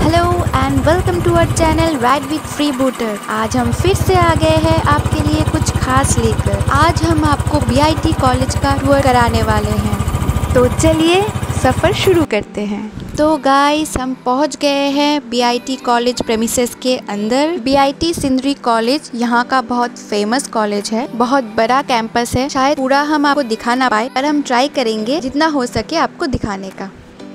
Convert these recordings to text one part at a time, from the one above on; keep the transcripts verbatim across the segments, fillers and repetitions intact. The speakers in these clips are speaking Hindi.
Hello and welcome to our channel ride with free booter. आज हम फिर से आ गए हैं आपके लिए कुछ खास लेकर। आज हम आपको बी आई टी कॉलेज का टूर कराने वाले हैं, तो चलिए सफ़र शुरू करते हैं। तो गाइस, हम पहुंच गए हैं B I T college premises के अंदर। B I T Sindri college यहाँ का बहुत फेमस कॉलेज है, बहुत बड़ा कैंपस है। शायद पूरा हम आपको दिखा ना पाए, पर हम ट्राई करेंगे जितना हो सके आपको दिखाने का।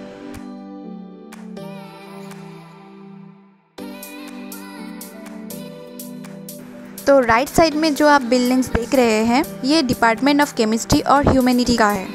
तो राइट साइड में जो आप बिल्डिंग्स देख रहे हैं, ये डिपार्टमेंट ऑफ केमिस्ट्री और ह्यूमैनिटी का है।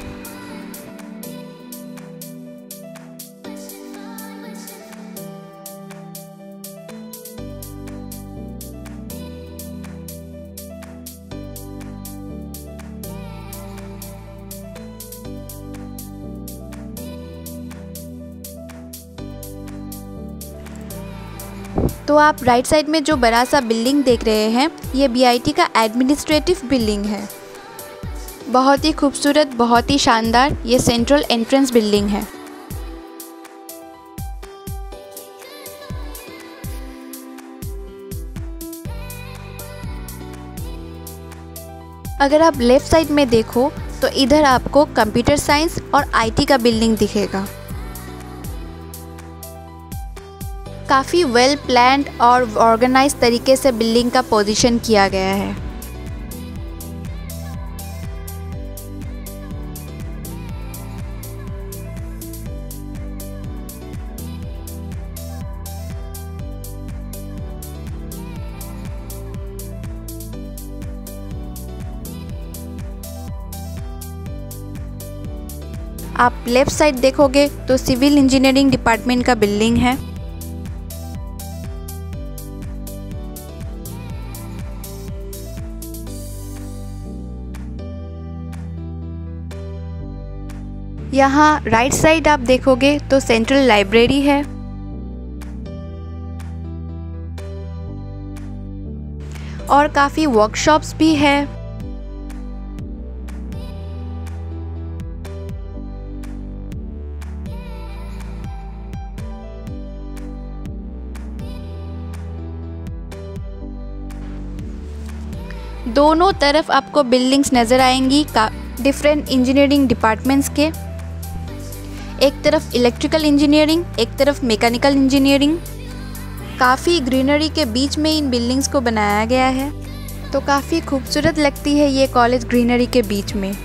तो आप राइट साइड में जो बड़ा सा बिल्डिंग देख रहे हैं, ये बी आई टी का एडमिनिस्ट्रेटिव बिल्डिंग है। बहुत ही खूबसूरत, बहुत ही शानदार ये सेंट्रल एंट्रेंस बिल्डिंग है। अगर आप लेफ्ट साइड में देखो तो इधर आपको कंप्यूटर साइंस और आई टी का बिल्डिंग दिखेगा। काफ़ी वेल प्लान्ड और ऑर्गेनाइज तरीके से बिल्डिंग का पोजीशन किया गया है। आप लेफ्ट साइड देखोगे तो सिविल इंजीनियरिंग डिपार्टमेंट का बिल्डिंग है। यहाँ राइट साइड आप देखोगे तो सेंट्रल लाइब्रेरी है और काफ़ी वर्कशॉप्स भी है। दोनों तरफ आपको बिल्डिंग्स नज़र आएंगी का डिफरेंट इंजीनियरिंग डिपार्टमेंट्स के। एक तरफ इलेक्ट्रिकल इंजीनियरिंग, एक तरफ मैकेनिकल इंजीनियरिंग। काफ़ी ग्रीनरी के बीच में इन बिल्डिंग्स को बनाया गया है, तो काफ़ी खूबसूरत लगती है ये कॉलेज ग्रीनरी के बीच में।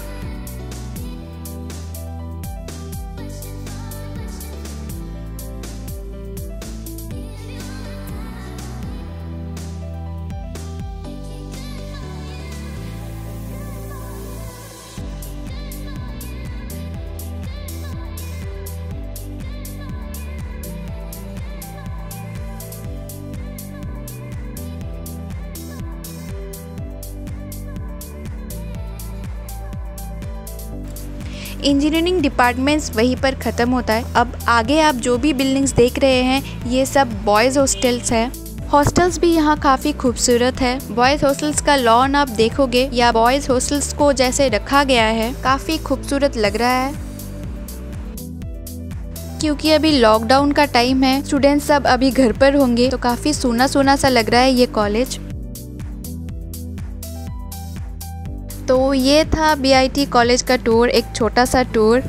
इंजीनियरिंग डिपार्टमेंट्स वहीं पर ख़त्म होता है। अब आगे आप जो भी बिल्डिंग्स देख रहे हैं, ये सब बॉयज़ हॉस्टल्स हैं। हॉस्टल्स भी यहाँ काफ़ी खूबसूरत है। बॉयज़ हॉस्टल्स का लॉन आप देखोगे या बॉयज़ हॉस्टल्स को जैसे रखा गया है, काफ़ी खूबसूरत लग रहा है। क्योंकि अभी लॉकडाउन का टाइम है, स्टूडेंट्स सब अभी घर पर होंगे, तो काफ़ी सूना सूना सा लग रहा है ये कॉलेज। तो ये था बी आई टी कॉलेज का टूर, एक छोटा सा टूर।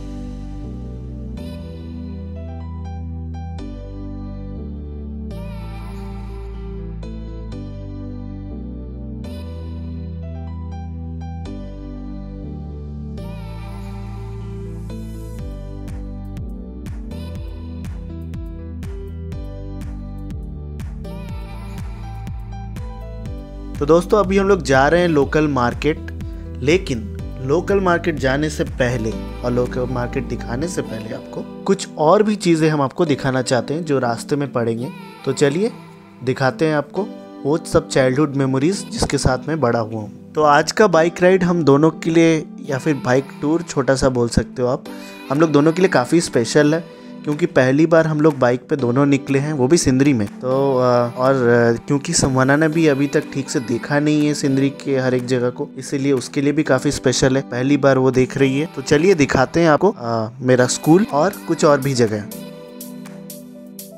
तो दोस्तों, अभी हम लोग जा रहे हैं लोकल मार्केट, लेकिन लोकल मार्केट जाने से पहले और लोकल मार्केट दिखाने से पहले आपको कुछ और भी चीज़ें हम आपको दिखाना चाहते हैं जो रास्ते में पड़ेंगे। तो चलिए दिखाते हैं आपको वो सब चाइल्डहुड मेमोरीज जिसके साथ मैं बड़ा हुआ हूँ। तो आज का बाइक राइड हम दोनों के लिए, या फिर बाइक टूर छोटा सा बोल सकते हो आप, हम लोग दोनों के लिए काफ़ी स्पेशल है, क्योंकि पहली बार हम लोग बाइक पे दोनों निकले हैं, वो भी सिंदरी में। तो और क्योंकि संवाना ने भी अभी तक ठीक से देखा नहीं है सिंदरी के हर एक जगह को, इसीलिए उसके लिए भी काफ़ी स्पेशल है, पहली बार वो देख रही है। तो चलिए दिखाते हैं आपको आ, मेरा स्कूल और कुछ और भी जगह।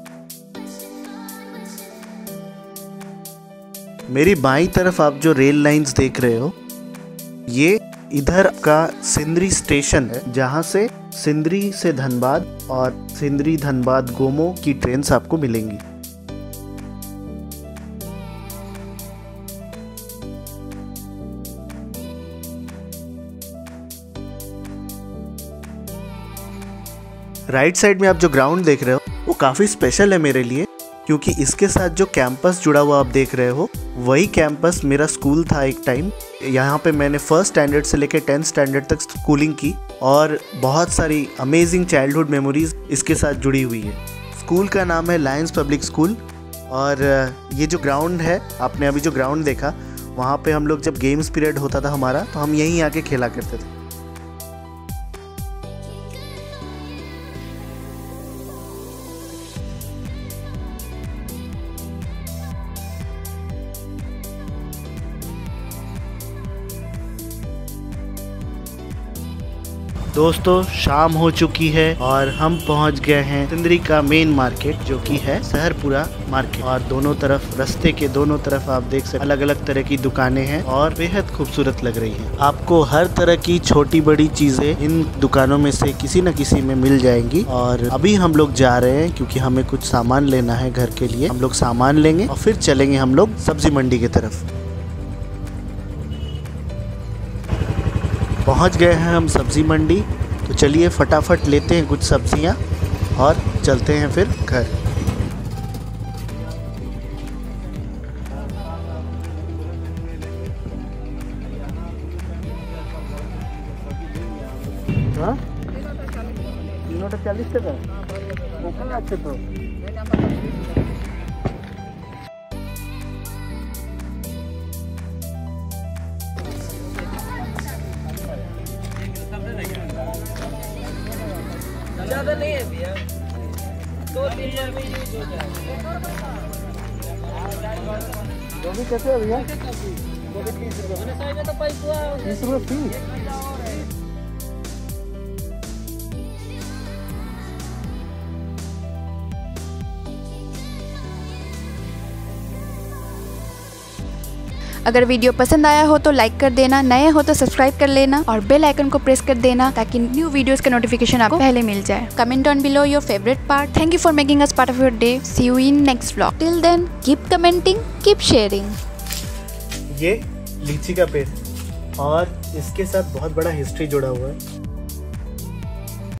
मेरी बाईं तरफ आप जो रेल लाइंस देख रहे हो, ये इधर का सिंदरी स्टेशन है, जहाँ से सिंदरी से धनबाद और सिंदरी धनबाद गोमो की ट्रेन्स आपको मिलेंगी। राइट साइड में आप जो ग्राउंड देख रहे हो वो काफ़ी स्पेशल है मेरे लिए, क्योंकि इसके साथ जो कैंपस जुड़ा हुआ आप देख रहे हो वही कैंपस मेरा स्कूल था एक टाइम। यहाँ पे मैंने फर्स्ट स्टैंडर्ड से लेकर टेंथ स्टैंडर्ड तक स्कूलिंग की और बहुत सारी अमेजिंग चाइल्डहुड मेमोरीज इसके साथ जुड़ी हुई है। स्कूल का नाम है लायंस पब्लिक स्कूल और ये जो ग्राउंड है, आपने अभी जो ग्राउंड देखा, वहाँ पे हम लोग जब गेम्स पीरियड होता था हमारा, तो हम यहीं आके खेला करते थे। दोस्तों शाम हो चुकी है और हम पहुंच गए हैं सिंदरी का मेन मार्केट, जो कि है सहरपुरा मार्केट। और दोनों तरफ, रास्ते के दोनों तरफ आप देख सकते अलग अलग तरह की दुकानें हैं और बेहद खूबसूरत लग रही हैं। आपको हर तरह की छोटी बड़ी चीजें इन दुकानों में से किसी न किसी में मिल जाएंगी। और अभी हम लोग जा रहे हैं क्योंकि हमें कुछ सामान लेना है घर के लिए। हम लोग सामान लेंगे और फिर चलेंगे हम लोग सब्जी मंडी की तरफ। पहुंच गए हैं हम सब्जी मंडी, तो चलिए फटाफट लेते हैं कुछ सब्जियां और चलते हैं फिर घर। हाँ चालीस टका अच्छे तो ज़्यादा नहीं है भैया, दो तीन बार में यूज हो जाए। गोभी कैसे है भैया? गोभी तीस रुपये तो पैसा तीस रुपये पीस। अगर वीडियो पसंद आया हो तो लाइक कर देना, नए हो तो सब्सक्राइब कर लेना और बेल आइकन को प्रेस कर देना ताकि न्यू वीडियोस का नोटिफिकेशन आपको पहले मिल जाए। Comment on below your favourite part. Thank you for making us part of your day. See you in next vlog. Till then keep commenting, keep sharing. ये लीची का पेड़ और इसके साथ बहुत बड़ा हिस्ट्री जुड़ा हुआ है।